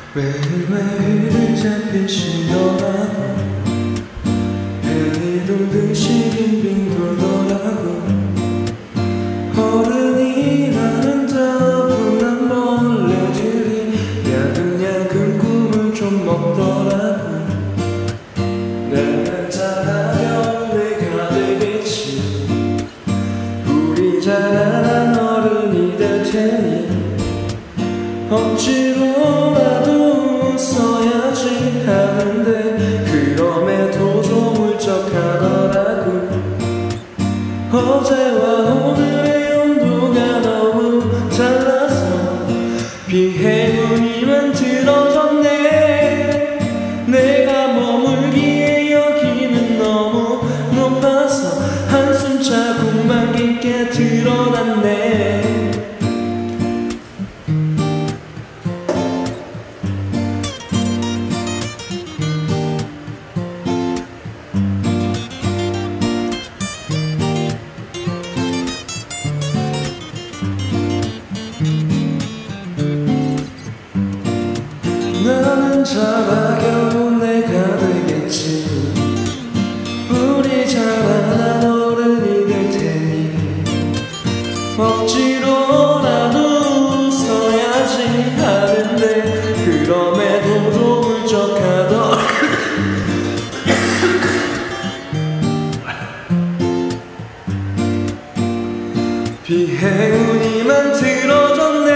매일매일 잡히시더라고. 뱀이 돌듯이 빙빙 돌더라고. 어른이라는 따분한 벌레들이 야금야금 꿈을 좀 먹더라고. 내가 자라면 내가 되겠지. 우리 자라난 어른이 될 테니 억지로라도 써야지 하는데 그럼에도 좀 울적하더라고. 어제와 오늘의 온도가 너무 달라서 비행운이만 들어졌네. 내가 머물기에 여기는 너무 높아서 한숨 자국만 깊게 드러났네. 나는 자라겨우 내가 되겠지. 우리 자라난 어른이 될 테니 억지로라도 써야지 하는데 그럼에도 좀 울적하더. 비행운이만 들어졌네.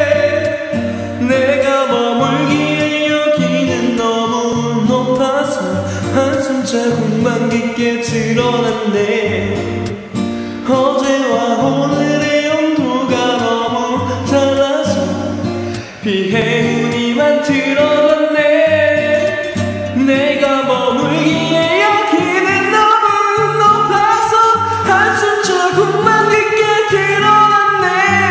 내가 머물기에 여기는 너무 높아서 한숨 자국만 깊게 드러났네. 어제와 오늘의 온도가 너무 달라서 비행운이만 들어갔네. 내가 머물기에 여기는 너무 높아서 한숨 자국만 깊게 드러났네.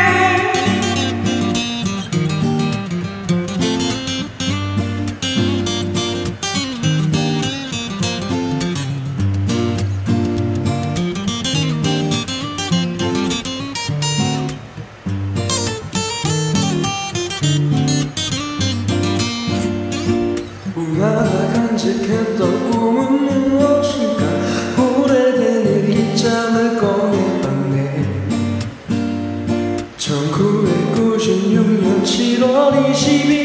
나가 간직했던 꿈은 무엇일까. 오래된 일기장을 꺼내봤네. 1996년 7월 22일